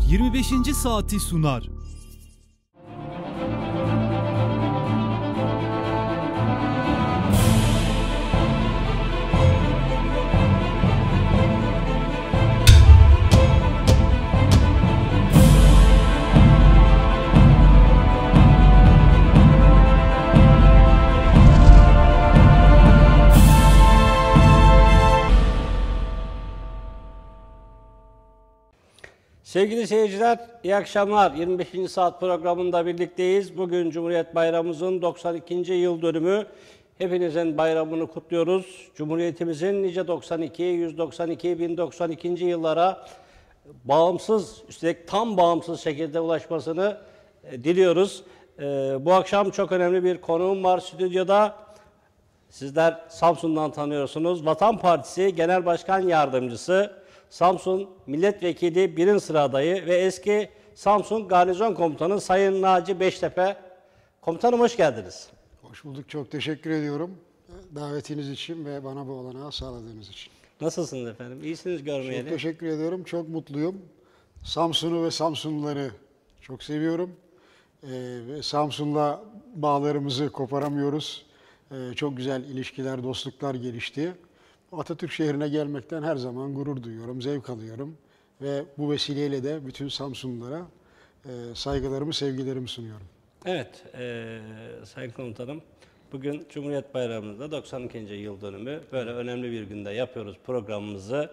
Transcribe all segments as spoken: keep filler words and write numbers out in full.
yirmi beşinci saati sunar. Sevgili seyirciler, iyi akşamlar. yirmi beşinci saat programında birlikteyiz. Bugün Cumhuriyet Bayramımızın doksan ikinci yıl dönümü. Hepinizin bayramını kutluyoruz. Cumhuriyetimizin nice doksan iki, yüz doksan iki, bin doksan ikinci yıllara bağımsız, üstelik tam bağımsız şekilde ulaşmasını e, diliyoruz. E, bu akşam çok önemli bir konuğum var stüdyoda. Sizler Samsun'dan tanıyorsunuz. Vatan Partisi Genel Başkan Yardımcısı, Samsun Milletvekili birinci sıra adayı ve eski Samsun Garnizon Komutanı Sayın Naci Beştepe. Komutanım hoş geldiniz. Hoş bulduk. Çok teşekkür ediyorum davetiniz için ve bana bu olanağı sağladığınız için. Nasılsınız efendim? İyisiniz görmeyeli. Çok teşekkür ediyorum. Çok mutluyum. Samsun'u ve Samsunluları çok seviyorum. Ee, ve Samsun'la bağlarımızı koparamıyoruz. Ee, çok güzel ilişkiler, dostluklar gelişti. Atatürk şehrine gelmekten her zaman gurur duyuyorum, zevk alıyorum. Ve bu vesileyle de bütün Samsunlulara e, saygılarımı, sevgilerimi sunuyorum. Evet, e, Sayın Komutanım, bugün Cumhuriyet Bayramı'nda doksan ikinci yıl dönümü. Böyle önemli bir günde yapıyoruz programımızı.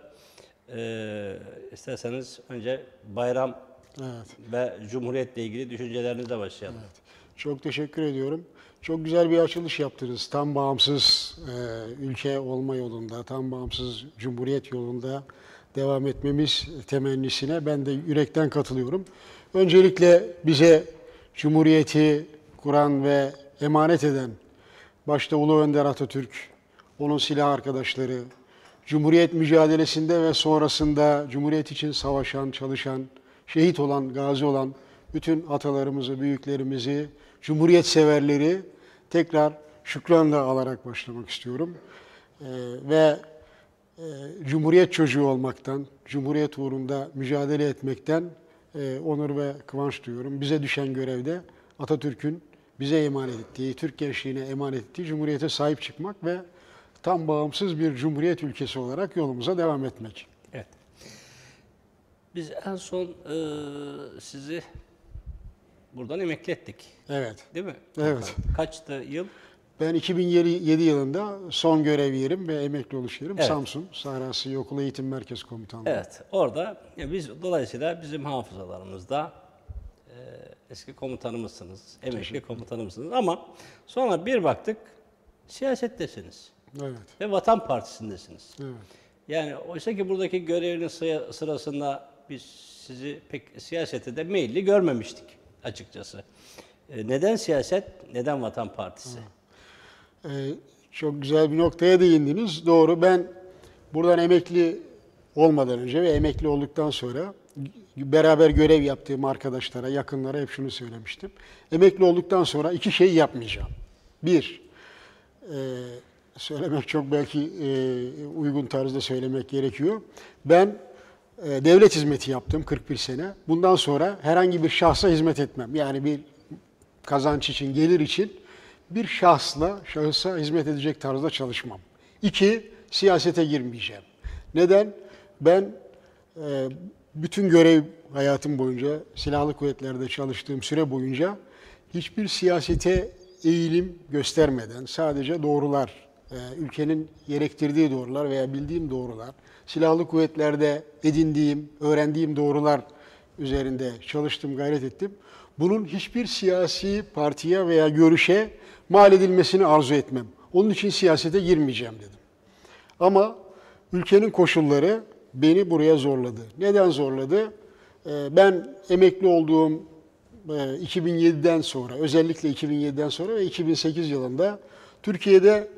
E, isterseniz önce bayram Evet. ve Cumhuriyet'le ilgili düşüncelerinizle başlayalım. Evet. Çok teşekkür ediyorum. Çok güzel bir açılış yaptınız. Tam bağımsız e, ülke olma yolunda, tam bağımsız cumhuriyet yolunda devam etmemiz temennisine ben de yürekten katılıyorum. Öncelikle bize cumhuriyeti kuran ve emanet eden başta Ulu Önder Atatürk, onun silah arkadaşları, cumhuriyet mücadelesinde ve sonrasında cumhuriyet için savaşan, çalışan, şehit olan, gazi olan bütün atalarımızı, büyüklerimizi, cumhuriyet severleri tekrar şükranla alarak başlamak istiyorum. Ee, ve e, cumhuriyet çocuğu olmaktan, cumhuriyet uğrunda mücadele etmekten e, onur ve kıvanç duyuyorum. Bize düşen görevde Atatürk'ün bize emanet ettiği, Türk gençliğine emanet ettiği cumhuriyete sahip çıkmak ve tam bağımsız bir cumhuriyet ülkesi olarak yolumuza devam etmek. Evet. Biz en son e, sizi buradan emekli ettik. Evet. Değil mi? Evet. Kaçtı yıl? Ben iki bin yedi yılında son görev yerim ve emekli oluş yerim Evet. Samsun Sahra Asya Okulu Eğitim Merkezi Komutanlığı. Evet. Orada ya biz dolayısıyla bizim hafızalarımızda e, eski komutanımızsınız, emekli komutanımızsınız ama sonra bir baktık siyasettesiniz Evet. ve Vatan Partisi'ndesiniz. Evet. Yani oysa ki buradaki görevinin sıra- sırasında biz sizi pek siyasete de meyilli görmemiştik açıkçası. E, neden siyaset, neden Vatan Partisi? Ee, çok güzel bir noktaya değindiniz. Doğru. Ben buradan emekli olmadan önce ve emekli olduktan sonra beraber görev yaptığım arkadaşlara, yakınlara hep şunu söylemiştim. Emekli olduktan sonra iki şey yapmayacağım. Bir, e, söylemek çok belki e, uygun tarzda söylemek gerekiyor. Ben e, devlet hizmeti yaptım kırk bir sene. Bundan sonra herhangi bir şahsa hizmet etmem. Yani bir kazanç için, gelir için bir şahsla, şahısa hizmet edecek tarzda çalışmam. İki, siyasete girmeyeceğim. Neden? Ben e, bütün görev hayatım boyunca, silahlı kuvvetlerde çalıştığım süre boyunca hiçbir siyasete eğilim göstermeden, sadece doğrular, e, ülkenin gerektirdiği doğrular veya bildiğim doğrular, silahlı kuvvetlerde edindiğim, öğrendiğim doğrular üzerinde çalıştım, gayret ettim. Bunun hiçbir siyasi partiye veya görüşe mal edilmesini arzu etmem. Onun için siyasete girmeyeceğim dedim. Ama ülkenin koşulları beni buraya zorladı. Neden zorladı? Ben emekli olduğum iki bin yediden sonra, özellikle iki bin yediden sonra ve iki bin sekiz yılında Türkiye'de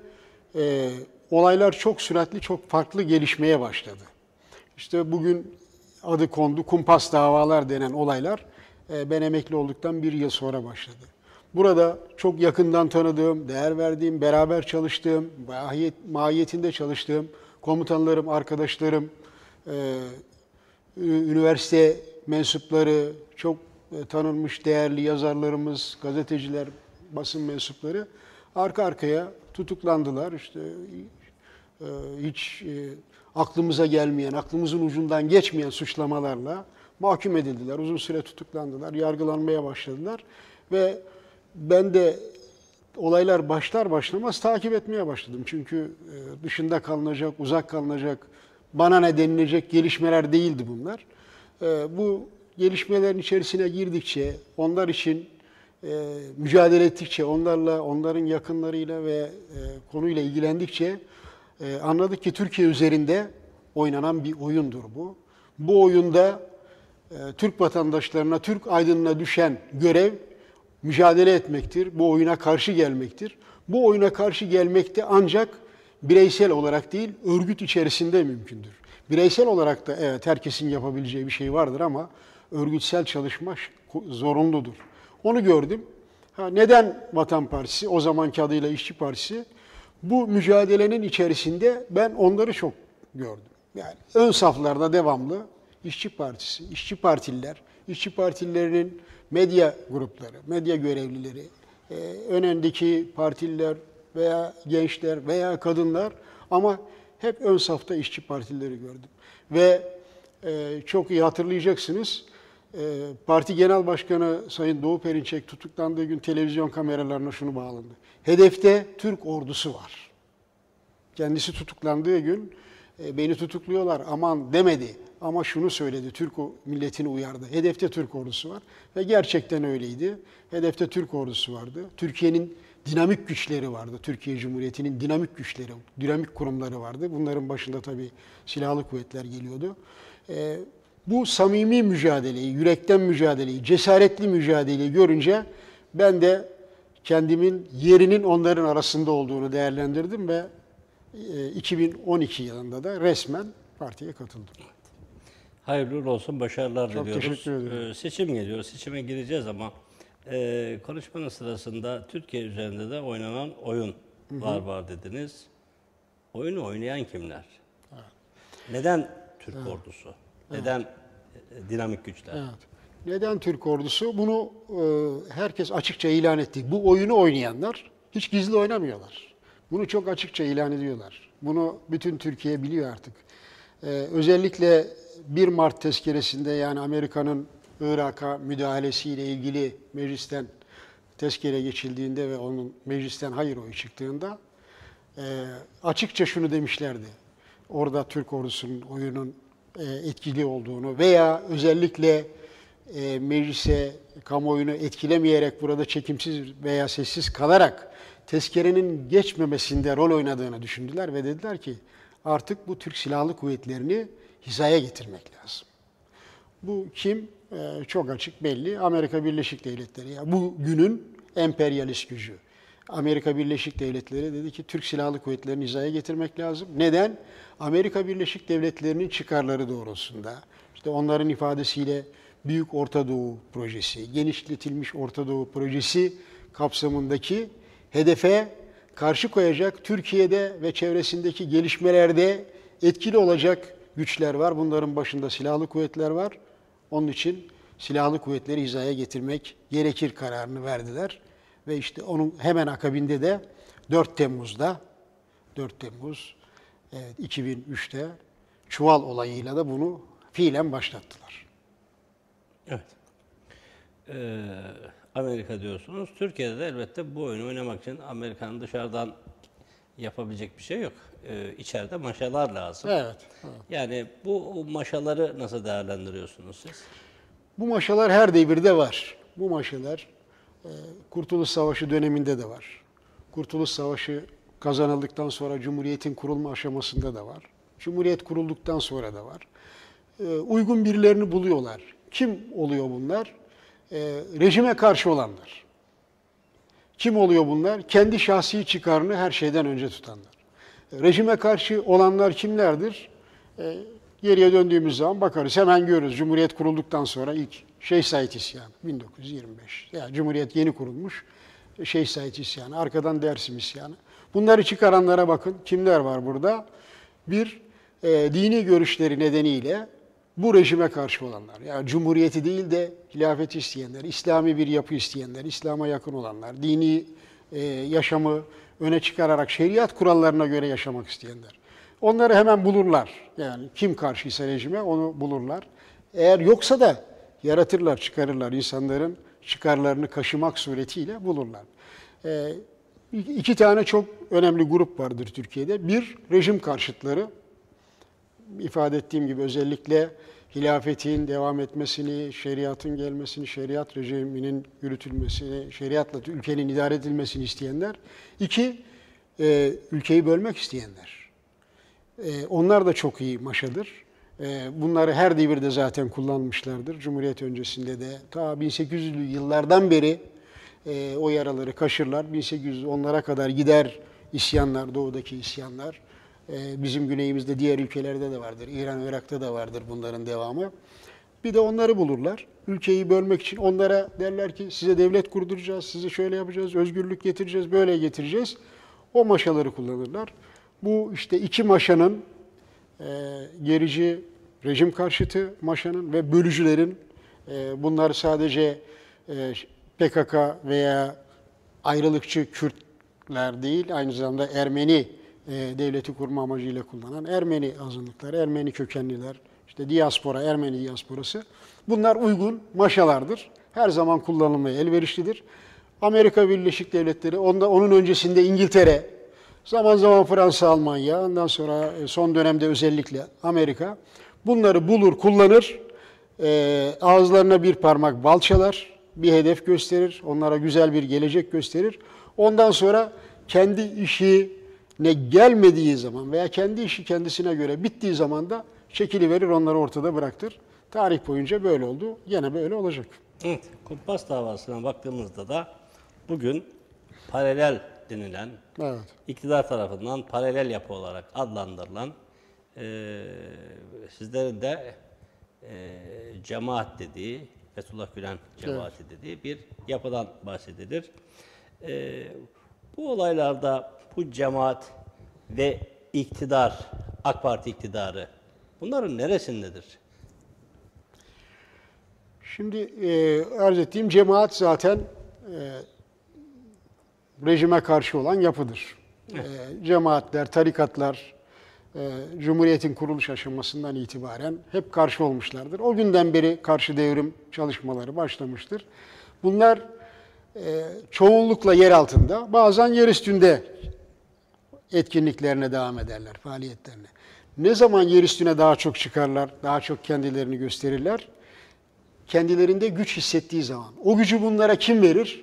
olaylar çok süratli, çok farklı gelişmeye başladı. İşte bugün adı kondu kumpas davalar denen olaylar ben emekli olduktan bir yıl sonra başladı. Burada çok yakından tanıdığım, değer verdiğim, beraber çalıştığım, mahiyet, mahiyetinde çalıştığım komutanlarım, arkadaşlarım, e, üniversite mensupları, çok e, tanınmış değerli yazarlarımız, gazeteciler, basın mensupları arka arkaya tutuklandılar. İşte e, hiç e, aklımıza gelmeyen, aklımızın ucundan geçmeyen suçlamalarla mahkum edildiler. Uzun süre tutuklandılar, yargılanmaya başladılar ve ben de olaylar başlar başlamaz takip etmeye başladım. Çünkü e, dışında kalınacak, uzak kalınacak, bana ne denilecek gelişmeler değildi bunlar. E, bu gelişmelerin içerisine girdikçe, onlar için e, mücadele ettikçe, onlarla, onların yakınlarıyla ve e, konuyla ilgilendikçe e, anladık ki Türkiye üzerinde oynanan bir oyundur bu. Bu oyunda e, Türk vatandaşlarına, Türk aydınına düşen görev mücadele etmektir. Bu oyuna karşı gelmektir. Bu oyuna karşı gelmek de ancak bireysel olarak değil, örgüt içerisinde mümkündür. Bireysel olarak da evet herkesin yapabileceği bir şey vardır ama örgütsel çalışma zorunludur. Onu gördüm. Ha, neden Vatan Partisi, o zamanki adıyla İşçi Partisi? Bu mücadelenin içerisinde ben onları çok gördüm. Yani ön saflarda devamlı İşçi Partisi, İşçi Partililer, İşçi Partililerinin medya grupları, medya görevlileri, e, önündeki partililer veya gençler veya kadınlar ama hep ön safta işçi partileri gördüm. Ve e, çok iyi hatırlayacaksınız, e, parti genel başkanı Sayın Doğu Perinçek tutuklandığı gün televizyon kameralarına şunu bağlandı. Hedefte Türk ordusu var. Kendisi tutuklandığı gün e, beni tutukluyorlar aman demedi. Ama şunu söyledi, Türk milletini uyardı. Hedefte Türk ordusu var. Ve gerçekten öyleydi. Hedefte Türk ordusu vardı. Türkiye'nin dinamik güçleri vardı. Türkiye Cumhuriyeti'nin dinamik güçleri, dinamik kurumları vardı. Bunların başında tabii silahlı kuvvetler geliyordu. Ee, bu samimi mücadeleyi, yürekten mücadeleyi, cesaretli mücadeleyi görünce ben de kendimin yerinin onların arasında olduğunu değerlendirdim ve e, iki bin on iki yılında da resmen partiye katıldım. Hayırlı olsun, başarılar Çok diliyoruz. teşekkür ederim. Ee, seçim geliyor, seçime gireceğiz ama e, konuşmanın sırasında Türkiye üzerinde de oynanan oyun var var dediniz. Oyunu oynayan kimler? Evet. Neden Türk Evet. ordusu? Neden e, dinamik güçler? Evet. Neden Türk ordusu? Bunu e, herkes açıkça ilan etti. Bu oyunu oynayanlar hiç gizli oynamıyorlar. Bunu çok açıkça ilan ediyorlar. Bunu bütün Türkiye biliyor artık. E, özellikle bir Mart tezkeresinde, yani Amerika'nın Irak'a müdahalesiyle ilgili meclisten tezkere geçildiğinde ve onun meclisten hayır oyu çıktığında e, açıkça şunu demişlerdi. Orada Türk ordusunun oyunun e, etkili olduğunu veya özellikle e, meclise, kamuoyunu etkilemeyerek burada çekimsiz veya sessiz kalarak tezkerenin geçmemesinde rol oynadığını düşündüler ve dediler ki artık bu Türk Silahlı Kuvvetleri'ni hizaya getirmek lazım. Bu kim? Ee, çok açık belli. Amerika Birleşik Devletleri. Ya bu günün emperyalist gücü. Amerika Birleşik Devletleri dedi ki Türk Silahlı Kuvvetleri'ni hizaya getirmek lazım. Neden? Amerika Birleşik Devletleri'nin çıkarları doğrultusunda. İşte onların ifadesiyle Büyük Orta Doğu Projesi, genişletilmiş Orta Doğu Projesi kapsamındaki hedefe karşı koyacak, Türkiye'de ve çevresindeki gelişmelerde etkili olacak güçler var. Bunların başında silahlı kuvvetler var. Onun için silahlı kuvvetleri hizaya getirmek gerekir kararını verdiler. Ve işte onun hemen akabinde de dört Temmuz'da dört Temmuz evet, iki bin üçte Çuval olayıyla da bunu fiilen başlattılar. Evet. Ee, Amerika diyorsunuz. Türkiye'de de elbette bu oyunu oynamak için Amerika'nın dışarıdan yapabilecek bir şey yok. Ee, içeride maşalar lazım. Evet, evet. Yani bu maşaları nasıl değerlendiriyorsunuz siz? Bu maşalar her devirde var. Bu maşalar e, Kurtuluş Savaşı döneminde de var. Kurtuluş Savaşı kazanıldıktan sonra Cumhuriyet'in kurulma aşamasında da var. Cumhuriyet kurulduktan sonra da var. E, uygun birilerini buluyorlar. Kim oluyor bunlar? E, rejime karşı olanlar. Kim oluyor bunlar? Kendi şahsi çıkarını her şeyden önce tutanlar. E, rejime karşı olanlar kimlerdir? E, geriye döndüğümüz zaman bakarız. Hemen görürüz. Cumhuriyet kurulduktan sonra ilk Şeyh Said isyanı bin dokuz yüz yirmi beş. Yani Cumhuriyet yeni kurulmuş. Şeyh Said isyanı. Arkadan Dersim isyanı. Bunları çıkaranlara bakın. Kimler var burada? Bir, e, dini görüşleri nedeniyle bu rejime karşı olanlar, yani cumhuriyeti değil de hilafeti isteyenler, İslami bir yapı isteyenler, İslam'a yakın olanlar, dini e, yaşamı öne çıkararak şeriat kurallarına göre yaşamak isteyenler. Onları hemen bulurlar. Yani kim karşıysa rejime onu bulurlar. Eğer yoksa da yaratırlar, çıkarırlar. İnsanların çıkarlarını kaşımak suretiyle bulurlar. E, iki tane çok önemli grup vardır Türkiye'de. Bir, rejim karşıtları. İfade ettiğim gibi özellikle hilafetin devam etmesini, şeriatın gelmesini, şeriat rejiminin yürütülmesini, şeriatla ülkenin idare edilmesini isteyenler. İki, e, ülkeyi bölmek isteyenler. E, onlar da çok iyi maşadır. E, bunları her devirde zaten kullanmışlardır. Cumhuriyet öncesinde de ta bin sekiz yüzlü yıllardan beri e, o yaraları kaşırlar. bin sekiz yüz onlara kadar gider isyanlar, doğudaki isyanlar. Bizim güneyimizde diğer ülkelerde de vardır. İran, Irak'ta da vardır bunların devamı. Bir de onları bulurlar. Ülkeyi bölmek için onlara derler ki size devlet kurduracağız, size şöyle yapacağız, özgürlük getireceğiz, böyle getireceğiz. O maşaları kullanırlar. Bu işte iki maşanın e, gerici, rejim karşıtı maşanın ve bölücülerin e, bunlar sadece e, P K K veya ayrılıkçı Kürtler değil, aynı zamanda Ermeni devleti kurma amacıyla kullanan Ermeni azınlıkları, Ermeni kökenliler, işte diaspora, Ermeni diasporası. Bunlar uygun maşalardır. Her zaman kullanılmaya elverişlidir. Amerika Birleşik Devletleri, onda, onun öncesinde İngiltere, zaman zaman Fransa, Almanya, ondan sonra son dönemde özellikle Amerika. Bunları bulur, kullanır, e, ağızlarına bir parmak bal çalar, bir hedef gösterir, onlara güzel bir gelecek gösterir. Ondan sonra kendi işi ne gelmediği zaman veya kendi işi kendisine göre bittiği zaman da çekiliverir, onları ortada bıraktır. Tarih boyunca böyle oldu, yine böyle olacak. Evet, kumpas davasına baktığımızda da bugün paralel denilen, Evet. iktidar tarafından paralel yapı olarak adlandırılan, e, sizlerin de e, cemaat dediği, Fethullah Gülen cemaati evet. dediği bir yapıdan bahsedilir. E, bu olaylarda bu cemaat ve iktidar, AK Parti iktidarı, bunların neresindedir? Şimdi e, arz ettiğim cemaat zaten e, rejime karşı olan yapıdır. E, cemaatler, tarikatlar, e, Cumhuriyet'in kuruluş aşamasından itibaren hep karşı olmuşlardır. O günden beri karşı devrim çalışmaları başlamıştır. Bunlar e, çoğunlukla yer altında, bazen yer üstünde etkinliklerine devam ederler, faaliyetlerine. Ne zaman yer üstüne daha çok çıkarlar, daha çok kendilerini gösterirler? Kendilerinde güç hissettiği zaman. O gücü bunlara kim verir?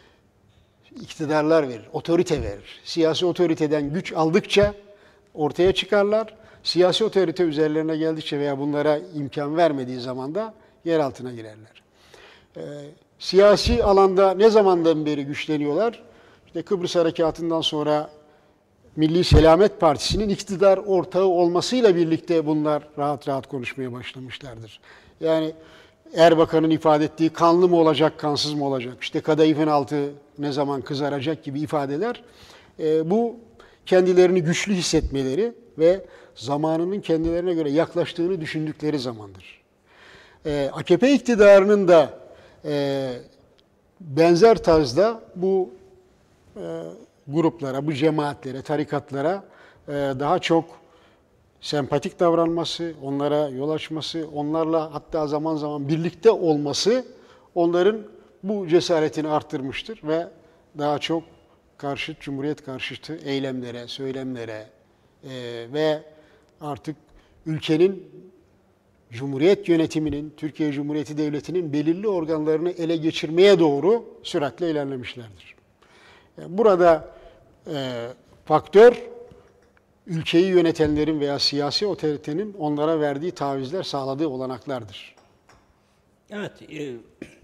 İktidarlar verir, otorite verir. Siyasi otoriteden güç aldıkça ortaya çıkarlar. Siyasi otorite üzerlerine geldikçe veya bunlara imkan vermediği zaman da yer altına girerler. Ee, siyasi alanda ne zamandan beri güçleniyorlar? İşte Kıbrıs Harekatı'ndan sonra Milli Selamet Partisi'nin iktidar ortağı olmasıyla birlikte bunlar rahat rahat konuşmaya başlamışlardır. Yani Erbakan'ın ifade ettiği kanlı mı olacak, kansız mı olacak, işte kadayıfın altı ne zaman kızaracak gibi ifadeler, e, bu kendilerini güçlü hissetmeleri ve zamanının kendilerine göre yaklaştığını düşündükleri zamandır. E, A K P iktidarının da e, benzer tarzda bu e, gruplara, bu cemaatlere, tarikatlara e, daha çok sempatik davranması, onlara yol açması, onlarla hatta zaman zaman birlikte olması onların bu cesaretini arttırmıştır ve daha çok karşıt, Cumhuriyet karşıtı eylemlere, söylemlere e, ve artık ülkenin, Cumhuriyet yönetiminin, Türkiye Cumhuriyeti Devleti'nin belirli organlarını ele geçirmeye doğru süratle ilerlemişlerdir. Yani burada e, faktör, ülkeyi yönetenlerin veya siyasi otoritenin onlara verdiği tavizler, sağladığı olanaklardır. Evet, e,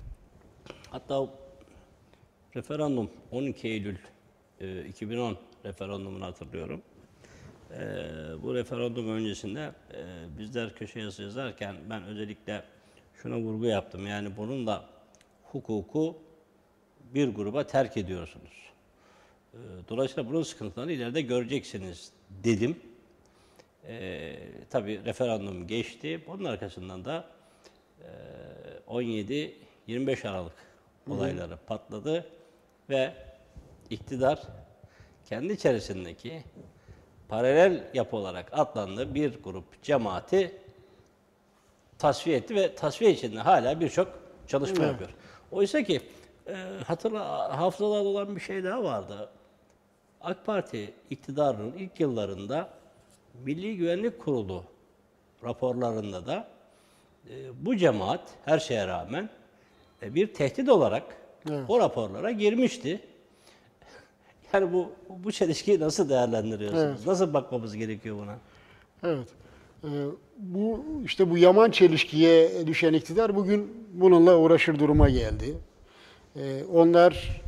hatta referandum on iki Eylül e, iki bin on referandumunu hatırlıyorum. E, bu referandum öncesinde e, bizler köşe yazı yazarken ben özellikle şuna vurgu yaptım. Yani bunun da hukuku bir gruba terk ediyorsunuz. Dolayısıyla bunun sıkıntılarını ileride göreceksiniz dedim. E, tabii referandum geçti. Onun arkasından da e, on yedi yirmi beş Aralık olayları patladı ve iktidar kendi içerisindeki paralel yapı olarak adlandığı bir grup cemaati tasfiye etti ve tasfiye içinde hala birçok çalışma Evet. yapıyor. Oysa ki e, hatırla, hafızalarda olan bir şey daha vardı. AK Parti iktidarının ilk yıllarında Milli Güvenlik Kurulu raporlarında da e, bu cemaat her şeye rağmen e, bir tehdit olarak Evet. o raporlara girmişti. Yani bu bu çelişkiyi nasıl değerlendiriyorsunuz? Evet. Nasıl bakmamız gerekiyor buna? Evet. Ee, bu işte bu yaman çelişkiye düşen iktidar bugün bununla uğraşır duruma geldi. Ee, onlar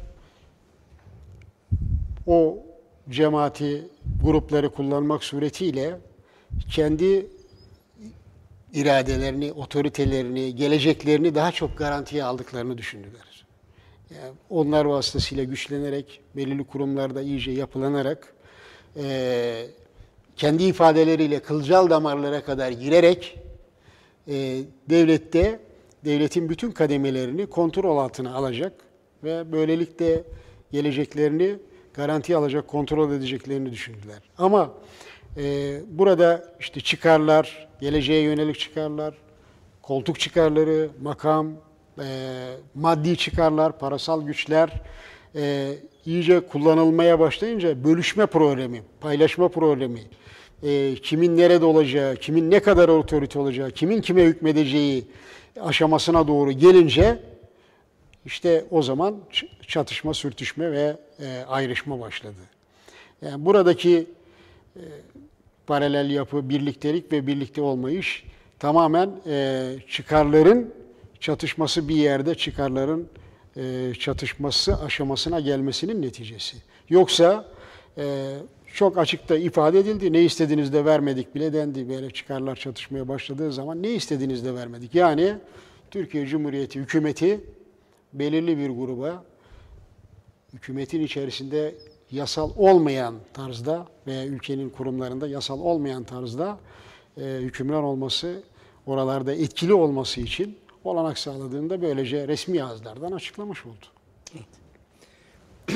o cemaati, grupları kullanmak suretiyle kendi iradelerini, otoritelerini, geleceklerini daha çok garantiye aldıklarını düşündüler. Yani onlar vasıtasıyla güçlenerek, belirli kurumlarda iyice yapılanarak, e, kendi ifadeleriyle kılcal damarlara kadar girerek e, devlette, devletin bütün kademelerini kontrol altına alacak ve böylelikle geleceklerini garantiye alacak, kontrol edeceklerini düşündüler. Ama e, burada işte çıkarlar, geleceğe yönelik çıkarlar, koltuk çıkarları, makam, e, maddi çıkarlar, parasal güçler e, iyice kullanılmaya başlayınca bölüşme problemi, paylaşma problemi, e, kimin nerede olacağı, kimin ne kadar otorite olacağı, kimin kime hükmedeceği aşamasına doğru gelince işte o zaman çatışma, sürtüşme ve e, ayrışma başladı. Yani buradaki e, paralel yapı, birliktelik ve birlikte olmayış tamamen e, çıkarların çatışması bir yerde çıkarların e, çatışması aşamasına gelmesinin neticesi. Yoksa e, çok açıkta ifade edildi. Ne istediğiniz de vermedik bile dendi. Böyle çıkarlar çatışmaya başladığı zaman ne istediğiniz de vermedik. Yani Türkiye Cumhuriyeti hükümeti belirli bir gruba hükümetin içerisinde yasal olmayan tarzda veya ülkenin kurumlarında yasal olmayan tarzda e, hükümran olması, oralarda etkili olması için olanak sağladığında böylece resmi ağızlardan açıklamış oldu. Evet.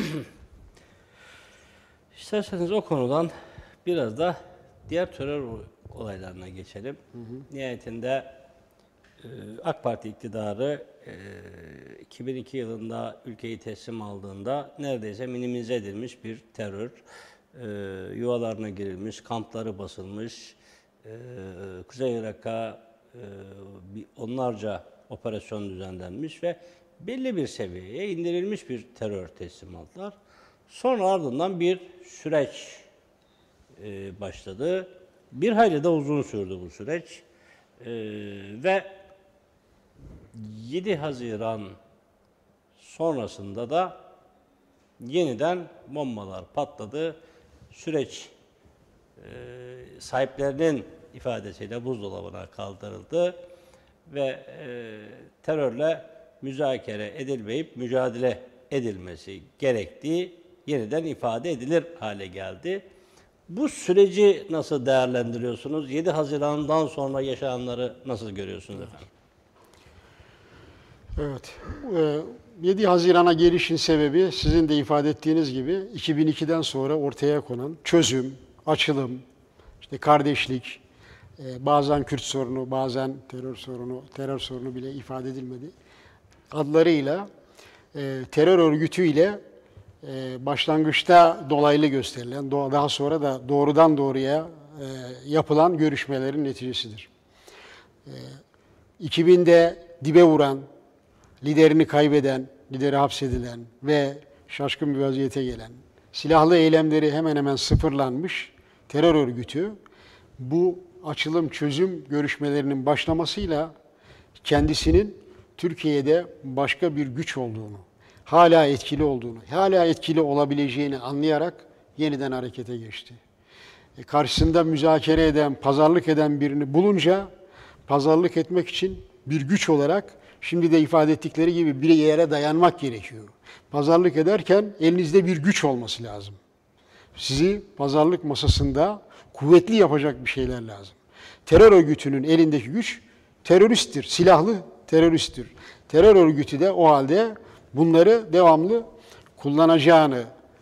İsterseniz o konudan biraz da diğer terör olaylarına geçelim. Hı hı. Nihayetinde e, AK Parti iktidarı e, iki bin iki yılında ülkeyi teslim aldığında neredeyse minimize edilmiş bir terör, e, yuvalarına girilmiş, kampları basılmış, e, Kuzey Irak'a e, onlarca operasyon düzenlenmiş ve belli bir seviyeye indirilmiş bir terör teslimatlar. Sonra ardından bir süreç e, başladı. Bir hayli de uzun sürdü bu süreç. E, ve yedi Haziran sonrasında da yeniden bombalar patladı. Süreç e, sahiplerinin ifadesiyle buzdolabına kaldırıldı ve e, terörle müzakere edilmeyip mücadele edilmesi gerektiği yeniden ifade edilir hale geldi. Bu süreci nasıl değerlendiriyorsunuz? yedi Haziran'dan sonra yaşananları nasıl görüyorsunuz efendim? Evet. yedi Haziran'a gelişin sebebi sizin de ifade ettiğiniz gibi iki bin ikiden sonra ortaya konan çözüm, açılım, işte kardeşlik, bazen Kürt sorunu, bazen terör sorunu, terör sorunu bile ifade edilmedi adlarıyla terör örgütüyle başlangıçta dolaylı gösterilen, daha sonra da doğrudan doğruya yapılan görüşmelerin neticesidir. iki binde dibe vuran, liderini kaybeden, lideri hapsedilen ve şaşkın bir vaziyete gelen, silahlı eylemleri hemen hemen sıfırlanmış terör örgütü, bu açılım çözüm görüşmelerinin başlamasıyla kendisinin Türkiye'de başka bir güç olduğunu, hala etkili olduğunu, hala etkili olabileceğini anlayarak yeniden harekete geçti. E karşısında müzakere eden, pazarlık eden birini bulunca, pazarlık etmek için bir güç olarak, şimdi de ifade ettikleri gibi bir yere dayanmak gerekiyor. Pazarlık ederken elinizde bir güç olması lazım. Sizi pazarlık masasında kuvvetli yapacak bir şeyler lazım. Terör örgütünün elindeki güç teröristtir, silahlı teröristtir. Terör örgütü de o halde bunları devamlı kullanacağını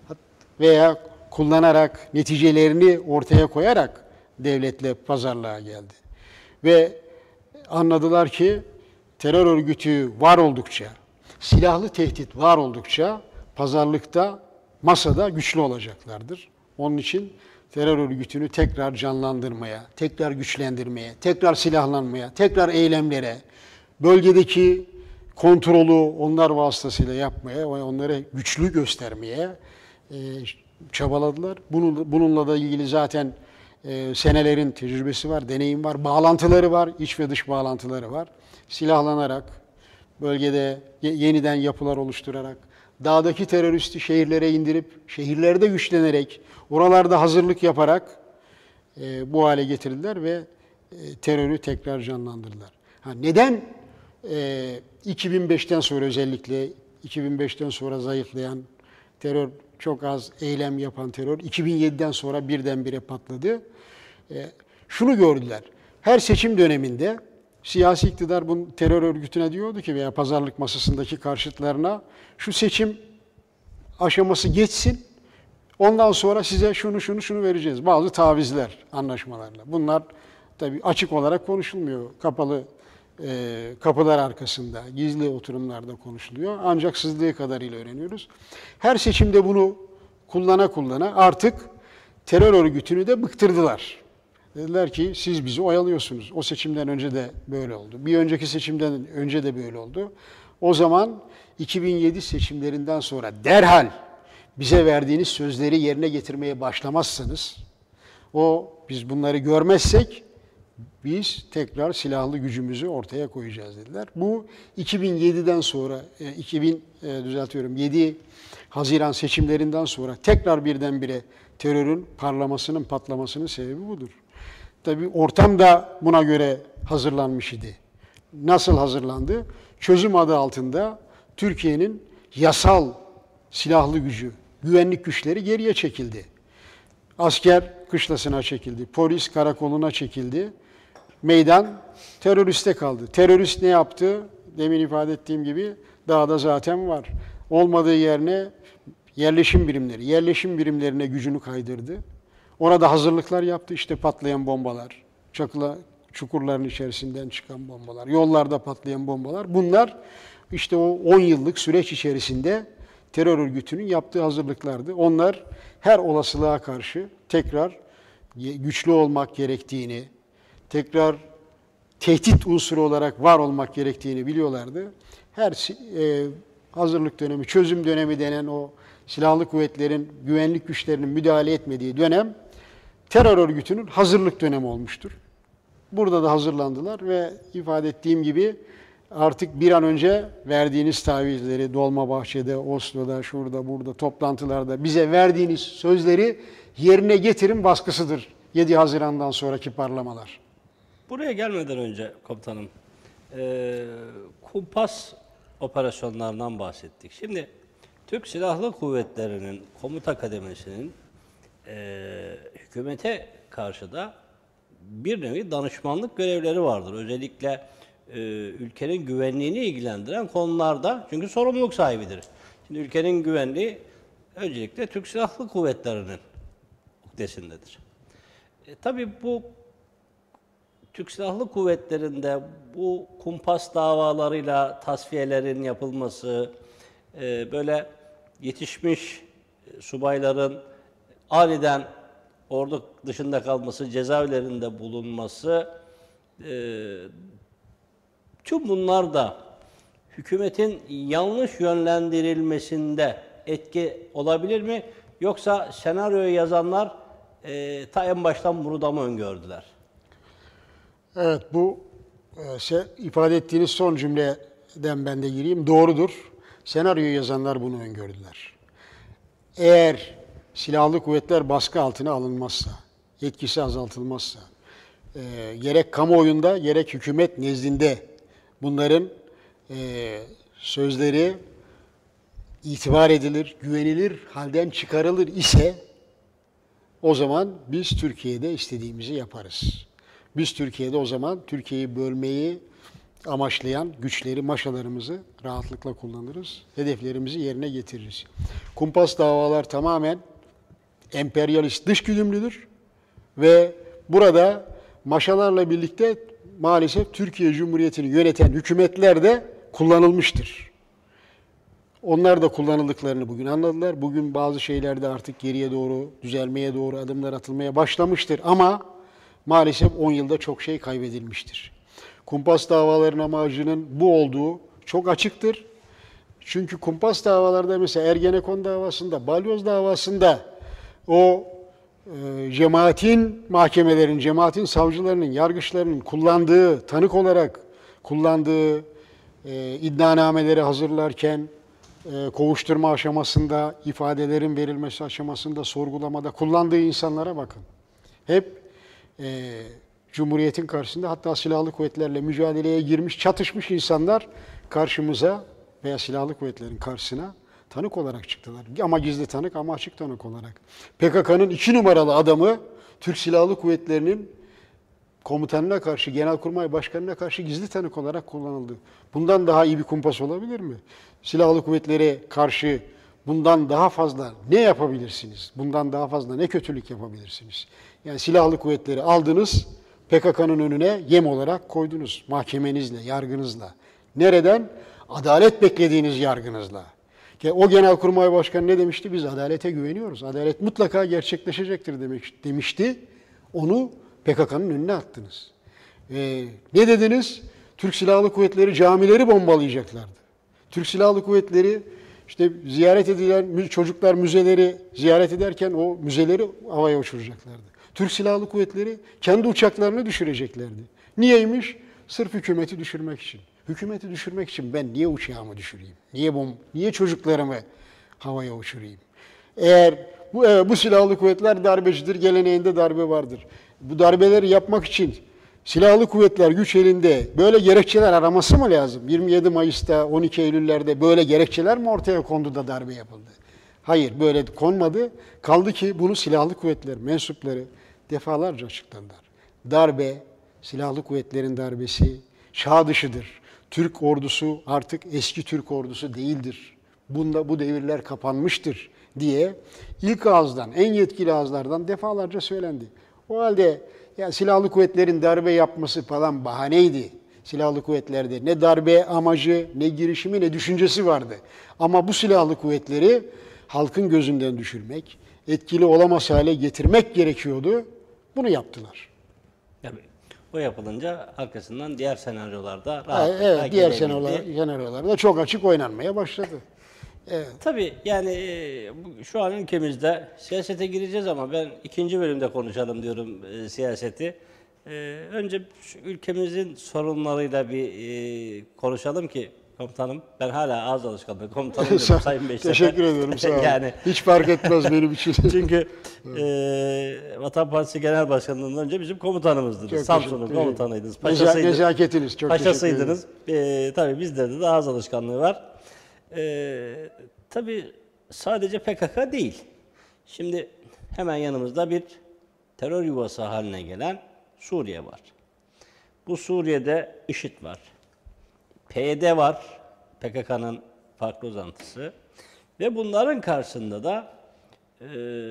veya kullanarak, neticelerini ortaya koyarak devletle pazarlığa geldi. Ve anladılar ki terör örgütü var oldukça, silahlı tehdit var oldukça pazarlıkta, masada güçlü olacaklardır. Onun için terör örgütünü tekrar canlandırmaya, tekrar güçlendirmeye, tekrar silahlanmaya, tekrar eylemlere, bölgedeki kontrolü onlar vasıtasıyla yapmaya ve onları güçlü göstermeye e, çabaladılar. Bunun, bununla da ilgili zaten e, senelerin tecrübesi var, deneyim var, bağlantıları var, iç ve dış bağlantıları var. Silahlanarak, bölgede yeniden yapılar oluşturarak, dağdaki teröristi şehirlere indirip, şehirlerde güçlenerek, oralarda hazırlık yaparak e, bu hale getirdiler ve e, terörü tekrar canlandırdılar. Ha, neden e, iki bin beşten sonra özellikle iki bin beşten sonra zayıflayan terör, çok az eylem yapan terör iki bin yediden sonra birdenbire patladı? E, şunu gördüler. Her seçim döneminde siyasi iktidar bu terör örgütüne diyordu ki veya pazarlık masasındaki karşıtlarına şu seçim aşaması geçsin. Ondan sonra size şunu şunu şunu vereceğiz. Bazı tavizler anlaşmalarla. Bunlar tabii açık olarak konuşulmuyor. Kapalı e, kapılar arkasında, gizli oturumlarda konuşuluyor. Ancak sızdığı kadarıyla öğreniyoruz. Her seçimde bunu kullana kullana artık terör örgütünü de bıktırdılar. Dediler ki siz bizi oyalıyorsunuz. O seçimden önce de böyle oldu. Bir önceki seçimden önce de böyle oldu. O zaman iki bin yedi seçimlerinden sonra derhal bize verdiğiniz sözleri yerine getirmeye başlamazsanız, o biz bunları görmezsek biz tekrar silahlı gücümüzü ortaya koyacağız dediler. Bu iki bin yediden sonra, iki bin düzeltiyorum yedi Haziran seçimlerinden sonra tekrar birdenbire terörün parlamasının, patlamasının sebebi budur. Tabii ortam da buna göre hazırlanmış idi. Nasıl hazırlandı? Çözüm adı altında Türkiye'nin yasal silahlı gücü, güvenlik güçleri geriye çekildi. Asker kışlasına çekildi, polis karakoluna çekildi. Meydan teröriste kaldı. Terörist ne yaptı? Demin ifade ettiğim gibi dağda zaten var. Olmadığı yerine yerleşim birimleri, yerleşim birimlerine gücünü kaydırdı. Orada hazırlıklar yaptı. İşte patlayan bombalar, çakıla, çukurların içerisinden çıkan bombalar, yollarda patlayan bombalar. Bunlar işte o on yıllık süreç içerisinde terör örgütünün yaptığı hazırlıklardı. Onlar her olasılığa karşı tekrar güçlü olmak gerektiğini, tekrar tehdit unsuru olarak var olmak gerektiğini biliyorlardı. Her e, hazırlık dönemi, çözüm dönemi denen o silahlı kuvvetlerin, güvenlik güçlerinin müdahale etmediği dönem terör örgütünün hazırlık dönemi olmuştur. Burada da hazırlandılar ve ifade ettiğim gibi artık bir an önce verdiğiniz tavizleri Dolmabahçe'de, Oslo'da, şurada, burada, toplantılarda bize verdiğiniz sözleri yerine getirin baskısıdır yedi Haziran'dan sonraki parlamalar. Buraya gelmeden önce komutanım, e, kumpas operasyonlarından bahsettik. Şimdi Türk Silahlı Kuvvetleri'nin komuta kademesinin e, hükümete karşı da bir nevi danışmanlık görevleri vardır. Özellikle e, ülkenin güvenliğini ilgilendiren konularda, çünkü sorumluluk sahibidir. Şimdi ülkenin güvenliği öncelikle Türk Silahlı Kuvvetleri'nin ukdesindedir. E, tabii bu Türk Silahlı Kuvvetleri'nde bu kumpas davalarıyla tasfiyelerin yapılması, e, böyle yetişmiş subayların aniden ordu dışında kalması, cezaevlerinde bulunması, e, tüm bunlar da hükümetin yanlış yönlendirilmesinde etki olabilir mi? Yoksa senaryoyu yazanlar e, ta en baştan bunu da mı öngördüler? Evet, bu e, şey, ifade ettiğiniz son cümleden ben de gireyim. Doğrudur. Senaryoyu yazanlar bunu öngördüler. Eğer silahlı kuvvetler baskı altına alınmazsa, yetkisi azaltılmazsa, e, gerek kamuoyunda gerek hükümet nezdinde bunların e, sözleri itibar edilir, güvenilir halden çıkarılır ise o zaman biz Türkiye'de istediğimizi yaparız. Biz Türkiye'de o zaman Türkiye'yi bölmeyi amaçlayan güçleri, maşalarımızı rahatlıkla kullanırız. Hedeflerimizi yerine getiririz. Kumpas davalar tamamen emperyalist dış güdümlüdür. Ve burada maşalarla birlikte maalesef Türkiye Cumhuriyeti'ni yöneten hükümetler de kullanılmıştır. Onlar da kullanıldıklarını bugün anladılar. Bugün bazı şeylerde artık geriye doğru, düzelmeye doğru adımlar atılmaya başlamıştır. Ama maalesef on yılda çok şey kaybedilmiştir. Kumpas davaların amacının bu olduğu çok açıktır. Çünkü kumpas davalarda mesela Ergenekon davasında, Balyoz davasında o e, cemaatin mahkemelerin, cemaatin savcılarının, yargıçlarının kullandığı, tanık olarak kullandığı e, iddianameleri hazırlarken, e, kovuşturma aşamasında, ifadelerin verilmesi aşamasında, sorgulamada kullandığı insanlara bakın. Hep e, Cumhuriyet'in karşısında, hatta silahlı kuvvetlerle mücadeleye girmiş, çatışmış insanlar karşımıza veya silahlı kuvvetlerin karşısına tanık olarak çıktılar. Ama gizli tanık ama açık tanık olarak. P K K'nın iki numaralı adamı Türk Silahlı Kuvvetleri'nin komutanına karşı, Genelkurmay Başkanı'na karşı gizli tanık olarak kullanıldı. Bundan daha iyi bir kumpas olabilir mi? Silahlı kuvvetlere karşı bundan daha fazla ne yapabilirsiniz? Bundan daha fazla ne kötülük yapabilirsiniz? Yani silahlı kuvvetleri aldınız, P K K'nın önüne yem olarak koydunuz. Mahkemenizle, yargınızla. Nereden? Adalet beklediğiniz yargınızla. O Genelkurmay Başkanı ne demişti? Biz adalete güveniyoruz. Adalet mutlaka gerçekleşecektir demişti. Onu P K K'nın önüne attınız. Ee, ne dediniz? Türk Silahlı Kuvvetleri camileri bombalayacaklardı. Türk Silahlı Kuvvetleri işte ziyaret edilen çocuklar müzeleri ziyaret ederken o müzeleri havaya uçuracaklardı. Türk Silahlı Kuvvetleri kendi uçaklarını düşüreceklerdi. Niyeymiş? Sırf hükümeti düşürmek için. Hükümeti düşürmek için ben niye uçağımı düşüreyim? Niye bom niye çocuklarımı havaya uçurayım? Eğer bu evet, bu silahlı kuvvetler darbecidir, geleneğinde darbe vardır. Bu darbeleri yapmak için silahlı kuvvetler güç elinde böyle gerekçeler araması mı lazım? yirmi yedi Mayıs'ta, on iki Eylül'lerde böyle gerekçeler mi ortaya kondu da darbe yapıldı? Hayır, böyle konmadı. Kaldı ki bunu silahlı kuvvetler mensupları defalarca açıkladılar. Darbe, silahlı kuvvetlerin darbesi çağ dışıdır. Türk ordusu artık eski Türk ordusu değildir. Bunda bu devirler kapanmıştır diye ilk ağızdan, en yetkili ağızlardan defalarca söylendi. O halde ya silahlı kuvvetlerin darbe yapması falan bahaneydi. Silahlı kuvvetlerde ne darbe amacı, ne girişimi, ne düşüncesi vardı. Ama bu silahlı kuvvetleri halkın gözünden düşürmek, etkili olamaz hale getirmek gerekiyordu. Bunu yaptılar. Tabii. O yapılınca arkasından diğer senaryolarda rahatlıkla evet, diğer senaryolar, senaryolarda çok açık oynanmaya başladı. Evet. Tabii yani e, şu an ülkemizde siyasete gireceğiz ama ben ikinci bölümde konuşalım diyorum e, siyaseti. E, önce şu ülkemizin sorunlarıyla bir e, konuşalım ki komutanım, ben hala ağız alışkanlığı komutanım diyorum Sayın Beştepe. Teşekkür ediyorum, sağ olun. Yani, hiç fark etmez benim için. Çünkü e, Vatan Partisi Genel Başkanlığından önce bizim komutanımızdınız. Samsun'un komutanıydınız. Paşasıydınız. Nezaketiniz. Çok Paşasıydınız. E, tabii bizde de ağız alışkanlığı var. E, tabii sadece P K K değil. Şimdi hemen yanımızda bir terör yuvası haline gelen Suriye var. Bu Suriye'de IŞİD var. P Y D var, P K K'nın farklı uzantısı. Ve bunların karşısında da e,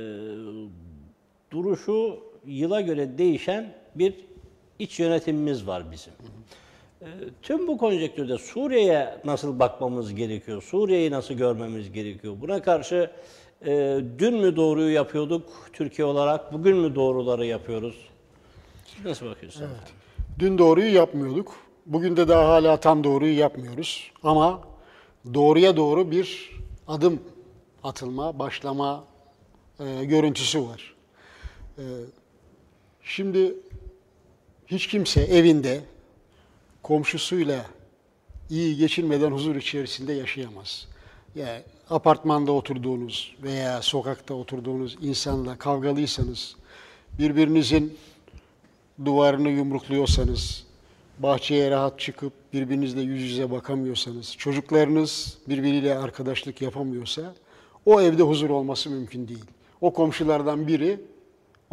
duruşu yıla göre değişen bir iç yönetimimiz var bizim. E, tüm bu konjektürde Suriye'ye nasıl bakmamız gerekiyor? Suriye'yi nasıl görmemiz gerekiyor? Buna karşı e, dün mü doğruyu yapıyorduk Türkiye olarak, bugün mü doğruları yapıyoruz? Siz nasıl bakıyorsunuz? Evet. Dün doğruyu yapmıyorduk. Bugün de daha hala tam doğruyu yapmıyoruz. Ama doğruya doğru bir adım atılma, başlama e, görüntüsü var. E, şimdi hiç kimse evinde komşusuyla iyi geçinmeden huzur içerisinde yaşayamaz. Yani apartmanda oturduğunuz veya sokakta oturduğunuz insanla kavgalıysanız, birbirinizin duvarını yumrukluyorsanız, bahçeye rahat çıkıp birbirinizle yüz yüze bakamıyorsanız, çocuklarınız birbiriyle arkadaşlık yapamıyorsa o evde huzur olması mümkün değil. O komşulardan biri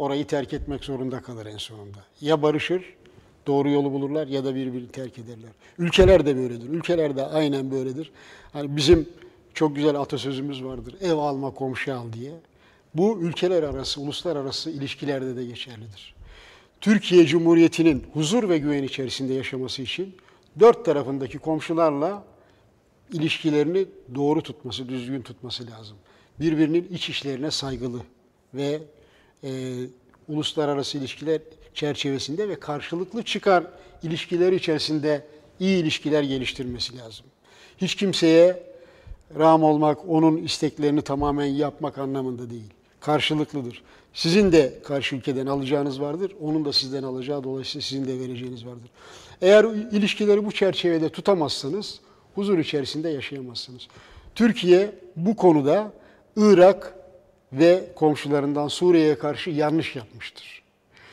orayı terk etmek zorunda kalır en sonunda. Ya barışır, doğru yolu bulurlar ya da birbirini terk ederler. Ülkeler de böyledir. Ülkeler de aynen böyledir. Hani bizim çok güzel atasözümüz vardır. Ev alma, komşu al diye. Bu ülkeler arası, uluslararası ilişkilerde de geçerlidir. Türkiye Cumhuriyeti'nin huzur ve güven içerisinde yaşaması için dört tarafındaki komşularla ilişkilerini doğru tutması, düzgün tutması lazım. Birbirinin iç işlerine saygılı ve e, uluslararası ilişkiler çerçevesinde ve karşılıklı çıkar ilişkiler içerisinde iyi ilişkiler geliştirmesi lazım. Hiç kimseye rağm olmak, onun isteklerini tamamen yapmak anlamında değil. Karşılıklıdır. Sizin de karşı ülkeden alacağınız vardır, onun da sizden alacağı, dolayısıyla sizin de vereceğiniz vardır. Eğer ilişkileri bu çerçevede tutamazsanız, huzur içerisinde yaşayamazsınız. Türkiye bu konuda Irak ve komşularından Suriye'ye karşı yanlış yapmıştır.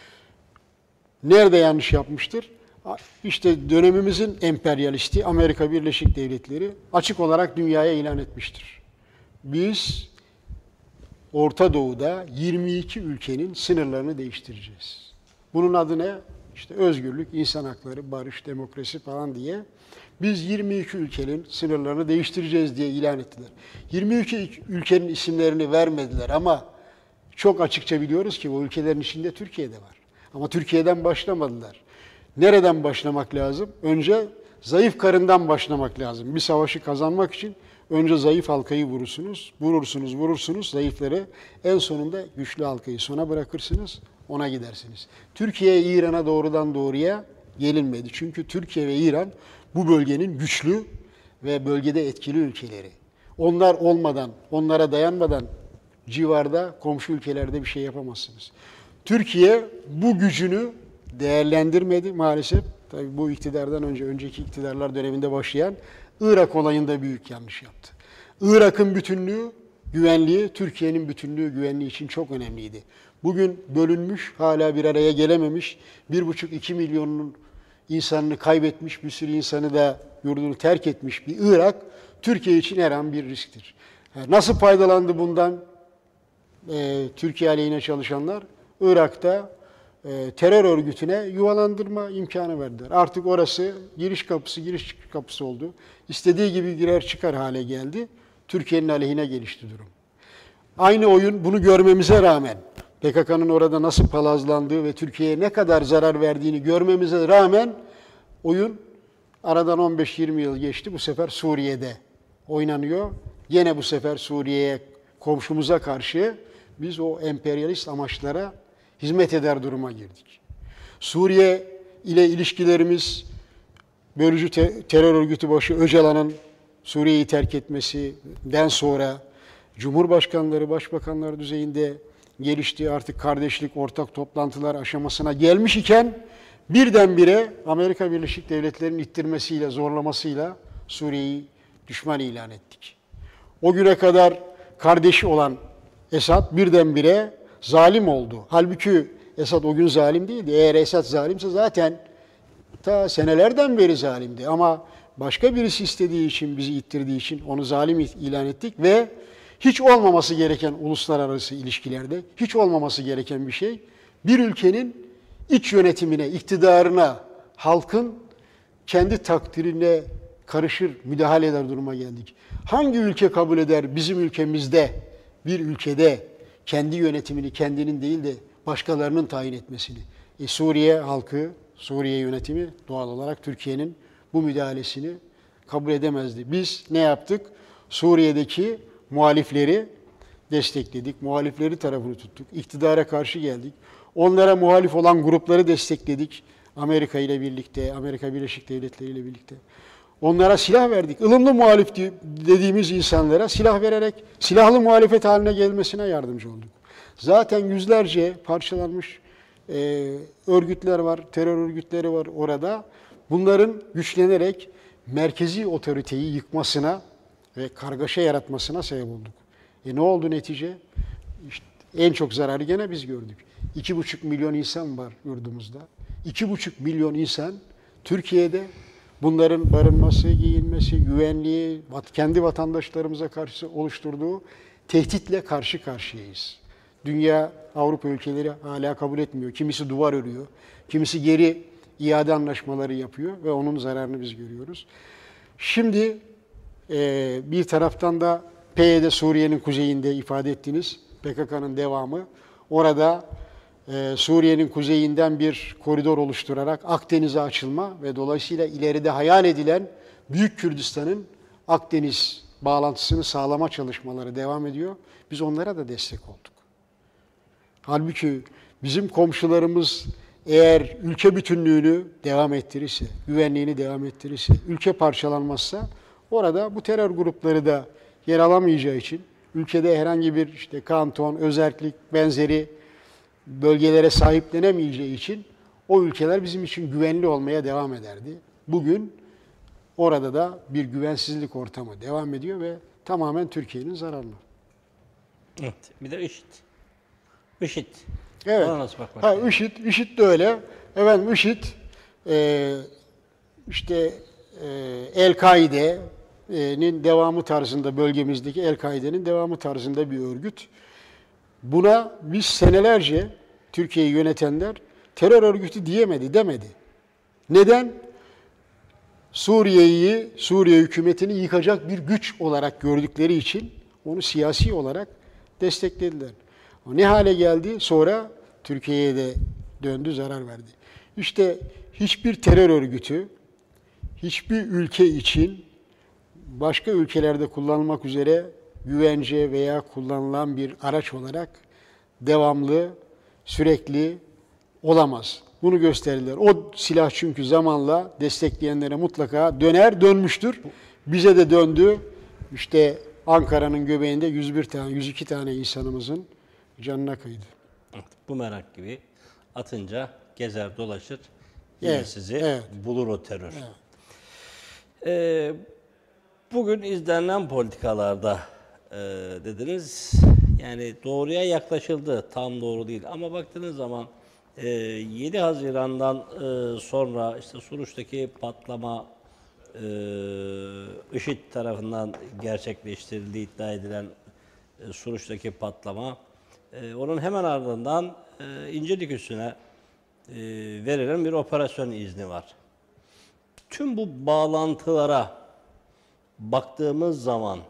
Nerede yanlış yapmıştır? İşte dönemimizin emperyalisti Amerika Birleşik Devletleri açık olarak dünyaya ilan etmiştir. Biz Orta Doğu'da yirmi iki ülkenin sınırlarını değiştireceğiz. Bunun adı ne? İşte özgürlük, insan hakları, barış, demokrasi falan diye. Biz yirmi iki ülkenin sınırlarını değiştireceğiz diye ilan ettiler. yirmi iki ülkenin isimlerini vermediler ama çok açıkça biliyoruz ki o ülkelerin içinde Türkiye de var. Ama Türkiye'den başlamadılar. Nereden başlamak lazım? Önce zayıf karından başlamak lazım. Bir savaşı kazanmak için önce zayıf halkayı vurursunuz, vurursunuz, vurursunuz zayıfları. En sonunda güçlü halkayı sona bırakırsınız, ona gidersiniz. Türkiye, İran'a doğrudan doğruya gelinmedi. Çünkü Türkiye ve İran bu bölgenin güçlü ve bölgede etkili ülkeleri. Onlar olmadan, onlara dayanmadan civarda, komşu ülkelerde bir şey yapamazsınız. Türkiye bu gücünü değerlendirmedi maalesef. Tabii bu iktidardan önce, önceki iktidarlar döneminde başlayan Irak olayında büyük yanlış yaptı. Irak'ın bütünlüğü, güvenliği, Türkiye'nin bütünlüğü, güvenliği için çok önemliydi. Bugün bölünmüş, hala bir araya gelememiş, bir buçuk iki milyonun insanını kaybetmiş, bir sürü insanı da yurdunu terk etmiş bir Irak, Türkiye için her an bir risktir. Nasıl faydalandı bundan e, Türkiye aleyhine çalışanlar? Irak'ta e, terör örgütüne yuvalandırma imkanı verdiler. Artık orası giriş kapısı, giriş çıkış kapısı oldu. İstediği gibi girer çıkar hale geldi. Türkiye'nin aleyhine gelişti durum. Aynı oyun, bunu görmemize rağmen, P K K'nın orada nasıl palazlandığı ve Türkiye'ye ne kadar zarar verdiğini görmemize rağmen oyun aradan on beş yirmi yıl geçti. Bu sefer Suriye'de oynanıyor. Yine bu sefer Suriye'ye, komşumuza karşı biz o emperyalist amaçlara hizmet eder duruma girdik. Suriye ile ilişkilerimiz, bölücü te- terör örgütü başı Öcalan'ın Suriye'yi terk etmesinden sonra Cumhurbaşkanları, Başbakanlar düzeyinde geliştiği artık kardeşlik, ortak toplantılar aşamasına gelmiş iken birdenbire Amerika Birleşik Devletleri'nin ittirmesiyle, zorlamasıyla Suriye'yi düşman ilan ettik. O güne kadar kardeşi olan Esad birdenbire zalim oldu. Halbuki Esad o gün zalim değildi. Eğer Esad zalimse zaten ta senelerden beri zalimdi. Ama başka birisi istediği için, bizi ittirdiği için onu zalim ilan ettik ve hiç olmaması gereken uluslararası ilişkilerde, hiç olmaması gereken bir şey, bir ülkenin iç yönetimine, iktidarına, halkın kendi takdirine karışır, müdahale eder duruma geldik. Hangi ülke kabul eder bizim ülkemizde, bir ülkede kendi yönetimini kendinin değil de başkalarının tayin etmesini? E, Suriye halkı, Suriye yönetimi doğal olarak Türkiye'nin bu müdahalesini kabul edemezdi. Biz ne yaptık? Suriye'deki muhalifleri destekledik, muhalifleri tarafını tuttuk, iktidara karşı geldik. Onlara muhalif olan grupları destekledik. Amerika ile birlikte, Amerika Birleşik Devletleri ile birlikte. Onlara silah verdik. Ilımlı muhalif dediğimiz insanlara silah vererek silahlı muhalefet haline gelmesine yardımcı olduk. Zaten yüzlerce parçalanmış e, örgütler var, terör örgütleri var orada. Bunların güçlenerek merkezi otoriteyi yıkmasına ve kargaşa yaratmasına sebep olduk. E ne oldu netice? İşte en çok zararı gene biz gördük. İki buçuk milyon insan var yurdumuzda. İki buçuk milyon insan Türkiye'de, bunların barınması, giyinmesi, güvenliği, kendi vatandaşlarımıza karşı oluşturduğu tehditle karşı karşıyayız. Dünya, Avrupa ülkeleri hala kabul etmiyor. Kimisi duvar örüyor, kimisi geri iade anlaşmaları yapıyor ve onun zararını biz görüyoruz. Şimdi e, bir taraftan da P Y D Suriye'nin kuzeyinde ifade ettiğiniz P K K'nın devamı. Orada e, Suriye'nin kuzeyinden bir koridor oluşturarak Akdeniz'e açılma ve dolayısıyla ileride hayal edilen Büyük Kürdistan'ın Akdeniz bağlantısını sağlama çalışmaları devam ediyor. Biz onlara da destek olduk. Halbuki bizim komşularımız eğer ülke bütünlüğünü devam ettirirse, güvenliğini devam ettirirse, ülke parçalanmazsa orada bu terör grupları da yer alamayacağı için ülkede herhangi bir işte kanton, özerklik benzeri bölgelere sahiplenemeyeceği için o ülkeler bizim için güvenli olmaya devam ederdi. Bugün orada da bir güvensizlik ortamı devam ediyor ve tamamen Türkiye'nin zararına. Evet. Bir de IŞİD. IŞİD. Evet. Ona nasıl bakmak Ha, lazım? IŞİD, IŞİD de öyle. Efendim IŞİD e, işte e, El-Kaide'nin devamı tarzında, bölgemizdeki El-Kaide'nin devamı tarzında bir örgüt. Buna biz senelerce Türkiye'yi yönetenler terör örgütü diyemedi, demedi. Neden? Suriye'yi, Suriye hükümetini yıkacak bir güç olarak gördükleri için onu siyasi olarak desteklediler. O ne hale geldi? Sonra Türkiye'ye de döndü, zarar verdi. İşte hiçbir terör örgütü, hiçbir ülke için başka ülkelerde kullanılmak üzere güvence veya kullanılan bir araç olarak devamlı, sürekli olamaz. Bunu gösterdiler. O silah çünkü zamanla destekleyenlere mutlaka döner, dönmüştür. Bize de döndü. İşte Ankara'nın göbeğinde yüz bir tane, yüz iki tane insanımızın canına kıydı. Evet, bu merak gibi atınca gezer dolaşır yine Evet, sizi evet. bulur o terör. Evet. Ee, bugün izlenen politikalarda e, dediniz yani doğruya yaklaşıldı, tam doğru değil ama baktığınız zaman e, yedi Haziran'dan e, sonra işte Suruç'taki patlama e, IŞİD tarafından gerçekleştirildiği iddia edilen e, Suruç'taki patlama, e, onun hemen ardından e, İncirlik üssüne e, verilen bir operasyon izni var. Tüm bu bağlantılara baktığımız zaman,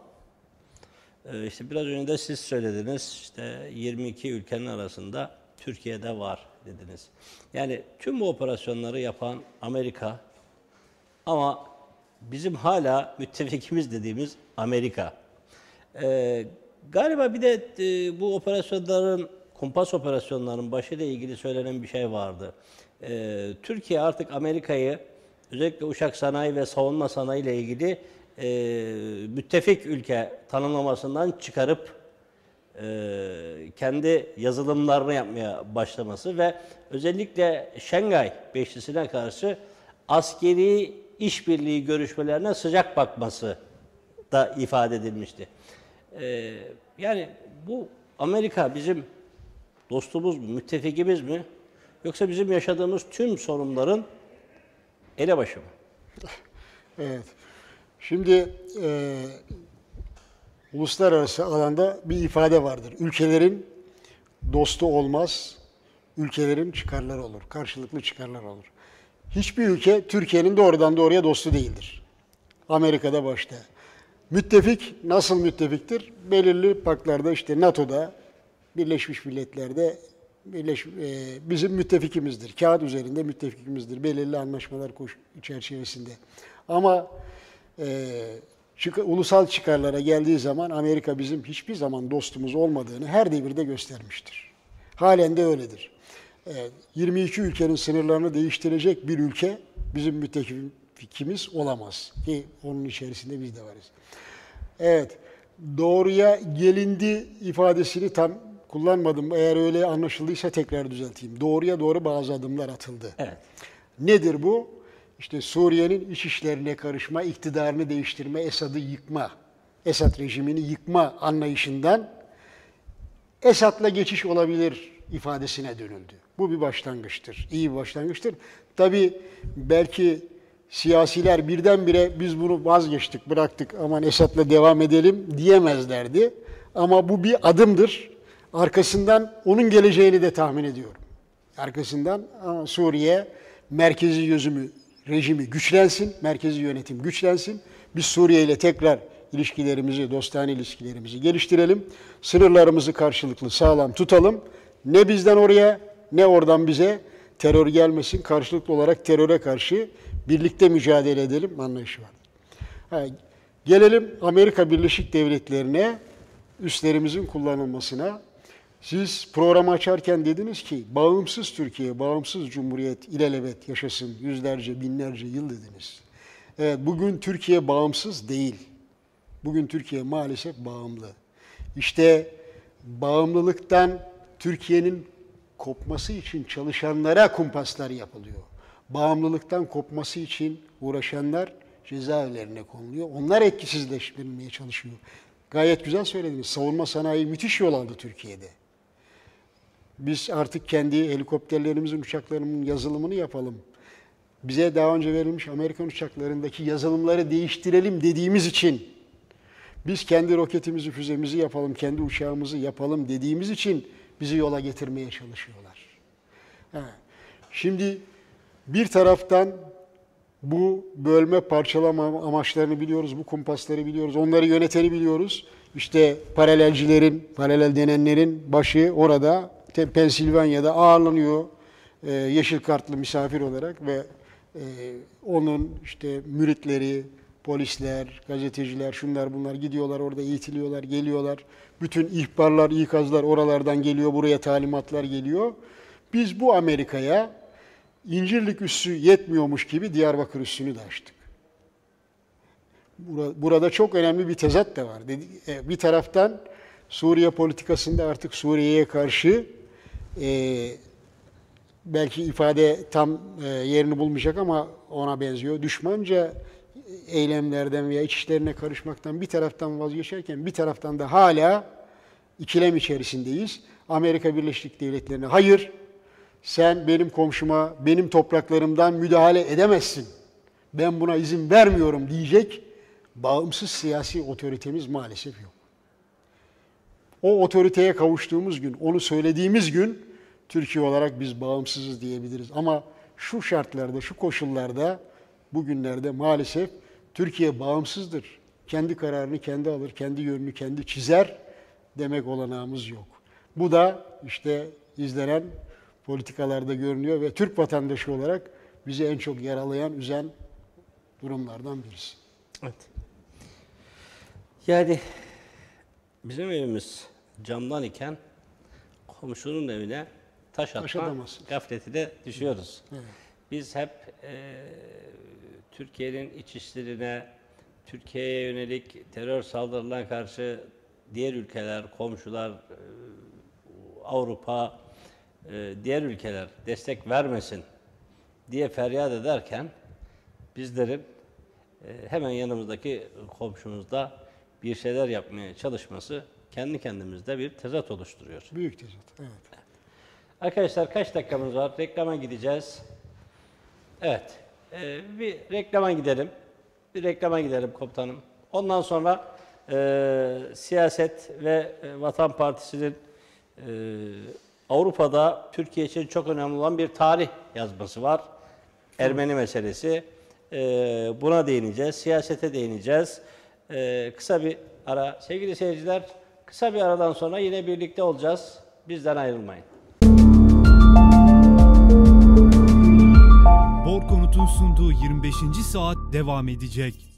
e, işte biraz önce de siz söylediniz, işte yirmi iki ülkenin arasında Türkiye'de var dediniz. Yani tüm bu operasyonları yapan Amerika ama bizim hala müttefikimiz dediğimiz Amerika. Ee, galiba bir de e, bu operasyonların, kumpas operasyonlarının başıyla ilgili söylenen bir şey vardı. Ee, Türkiye artık Amerika'yı özellikle uçak sanayi ve savunma sanayi ile ilgili e, müttefik ülke tanımlamasından çıkarıp e, kendi yazılımlarını yapmaya başlaması ve özellikle Şangay Beşlisi'ne karşı askeri işbirliği görüşmelerine sıcak bakması da ifade edilmişti. Ee, yani bu Amerika bizim dostumuz mu, müttefikimiz mi? Yoksa bizim yaşadığımız tüm sorunların elebaşı mı? Evet. Şimdi e, uluslararası alanda bir ifade vardır. Ülkelerin dostu olmaz, ülkelerin çıkarları olur. Karşılıklı çıkarlar olur. Hiçbir ülke Türkiye'nin doğrudan doğruya dostu değildir. Amerika'da başta. Müttefik nasıl müttefiktir? Belirli paklarda işte NATO'da, Birleşmiş Milletler'de Birleş, e, bizim müttefikimizdir. Kağıt üzerinde müttefikimizdir. Belirli anlaşmalar koş, çerçevesinde. Ama e, çık, ulusal çıkarlara geldiği zaman Amerika bizim hiçbir zaman dostumuz olmadığını her devirde göstermiştir. Halen de öyledir. E, yirmi iki ülkenin sınırlarını değiştirecek bir ülke bizim müttefikimiz olamaz. Ki onun içerisinde biz de varız. Evet, doğruya gelindi ifadesini tam kullanmadım. Eğer öyle anlaşıldıysa tekrar düzelteyim. Doğruya doğru bazı adımlar atıldı. Evet. Nedir bu? İşte Suriye'nin iç işlerine karışma, iktidarını değiştirme, Esad'ı yıkma, Esad rejimini yıkma anlayışından Esad'la geçiş olabilir ifadesine dönüldü. Bu bir başlangıçtır. İyi bir başlangıçtır. Tabii belki siyasiler birdenbire biz bunu vazgeçtik, bıraktık, aman Esad'la devam edelim diyemezlerdi. Ama bu bir adımdır. arkasından onun geleceğini de tahmin ediyorum. Arkasından Suriye merkezi yözümü, rejimi güçlensin, merkezi yönetim güçlensin. Biz Suriye ile tekrar ilişkilerimizi, dostane ilişkilerimizi geliştirelim. Sınırlarımızı karşılıklı sağlam tutalım. Ne bizden oraya ne oradan bize terör gelmesin. Karşılıklı olarak teröre karşı birlikte mücadele edelim anlayışı var. Ha, gelelim Amerika Birleşik Devletleri'ne, üslerimizin kullanılmasına. Siz programı açarken dediniz ki bağımsız Türkiye, bağımsız Cumhuriyet ilelebet yaşasın yüzlerce, binlerce yıl dediniz. Evet, bugün Türkiye bağımsız değil. Bugün Türkiye maalesef bağımlı. İşte bağımlılıktan Türkiye'nin kopması için çalışanlara kumpaslar yapılıyor. Bağımlılıktan kopması için uğraşanlar cezaevlerine konuluyor. Onlar etkisizleştirilmeye çalışıyor. Gayet güzel söylediniz. Savunma sanayi müthiş yol aldı Türkiye'de. Biz artık kendi helikopterlerimizin, uçaklarımızın yazılımını yapalım. Bize daha önce verilmiş Amerikan uçaklarındaki yazılımları değiştirelim dediğimiz için, biz kendi roketimizi, füzemizi yapalım, kendi uçağımızı yapalım dediğimiz için bizi yola getirmeye çalışıyorlar. Ha. Şimdi bir taraftan bu bölme, parçalama amaçlarını biliyoruz, bu kumpasları biliyoruz, onları yöneteni biliyoruz. İşte paralelcilerin, paralel denenlerin başı orada, Pensilvanya'da ağırlanıyor e, yeşil kartlı misafir olarak ve e, onun işte müritleri, polisler, gazeteciler, şunlar bunlar gidiyorlar orada eğitiliyorlar, geliyorlar. Bütün ihbarlar, ikazlar oralardan geliyor, buraya talimatlar geliyor. Biz bu Amerika'ya İncirlik üssü yetmiyormuş gibi Diyarbakır üssünü de açtık. Burada çok önemli bir tezat da var. Bir taraftan Suriye politikasında artık Suriye'ye karşı e, belki ifade tam e, yerini bulmayacak ama ona benziyor. Düşmanca eylemlerden veya iç işlerine karışmaktan bir taraftan vazgeçerken bir taraftan da hala ikilem içerisindeyiz. Amerika Birleşik Devletleri'ne hayır, sen benim komşuma, benim topraklarımdan müdahale edemezsin, ben buna izin vermiyorum diyecek bağımsız siyasi otoritemiz maalesef yok. O otoriteye kavuştuğumuz gün, onu söylediğimiz gün Türkiye olarak biz bağımsızız diyebiliriz. Ama şu şartlarda, şu koşullarda, bugünlerde maalesef Türkiye bağımsızdır. Kendi kararını kendi alır, kendi yönünü kendi çizer demek olanağımız yok. Bu da işte izlenen politikalarda görünüyor ve Türk vatandaşı olarak bizi en çok yaralayan, üzen durumlardan birisi. Evet. Yani bizim evimiz camdan iken komşunun evine taş atma gafletine düşüyoruz. Evet. Biz hep e, Türkiye'nin iç işlerine, Türkiye'ye yönelik terör saldırılarına karşı diğer ülkeler, komşular, e, Avrupa, e, diğer ülkeler destek vermesin diye feryat ederken bizlerin e, hemen yanımızdaki komşumuzda bir şeyler yapmaya çalışması kendi kendimizde bir tezat oluşturuyor. Büyük tezat, evet. Arkadaşlar kaç dakikamız var? Reklama gideceğiz. Evet, e, bir reklama gidelim. Bir reklama gidelim komutanım. Ondan sonra e, siyaset ve e, Vatan Partisi'nin e, Avrupa'da Türkiye için çok önemli olan bir tarih yazması var. Ermeni meselesi. E, buna değineceğiz, siyasete değineceğiz. E, kısa bir ara. Sevgili seyirciler, kısa bir aradan sonra yine birlikte olacağız. Bizden ayrılmayın. Bor Konut'un sunduğu yirmi beşinci saat devam edecek.